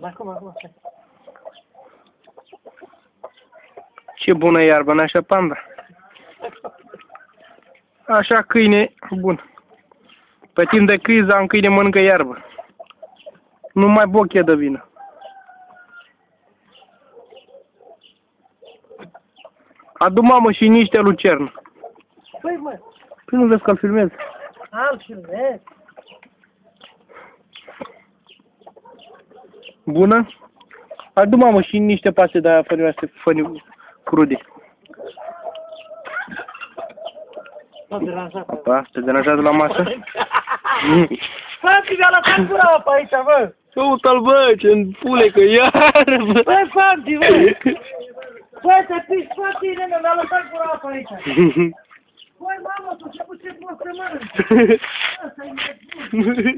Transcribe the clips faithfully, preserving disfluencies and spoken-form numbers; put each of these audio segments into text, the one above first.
Acum, acum, stai. Ce bună iarbă, n-așa panda. Așa câine, bun. Pe timp de criză am câine mănâncă iarbă. Numai boche de vină. Adu mamă și niște lucernă. Păi, mă. Păi nu vezi că-l filmez? Am filmez. Bună? Adu mamă și niște pase de aia fănioase, făni crude. Nu deranjat. Apa, te deranjează la masă? Fanti, mi-a lăsat gura apa aici, bă. Uite-l, bă, ce-n pule că iară, bă. Băi, Fanti, bă. Băi, te piși, Fanti, nene, mi-a lăsat gura apa aici. Băi, mamă, tu ce cu ce poți să mănânci? Ăsta-i nebun.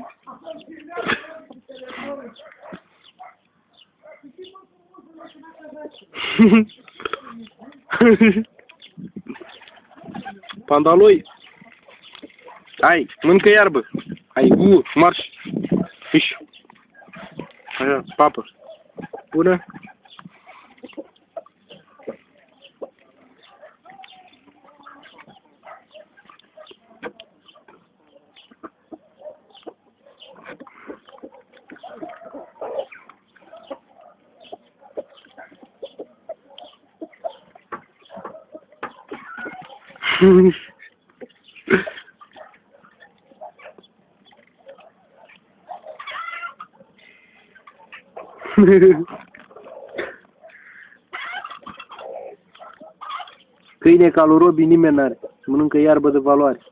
Pandaloi. Hai, mâncă iarbă. Hai, u, marș. Fiș. Așa, papă. Bună. Câine ca lui Robi nimeni n-are. Mănâncă iarbă de valoare.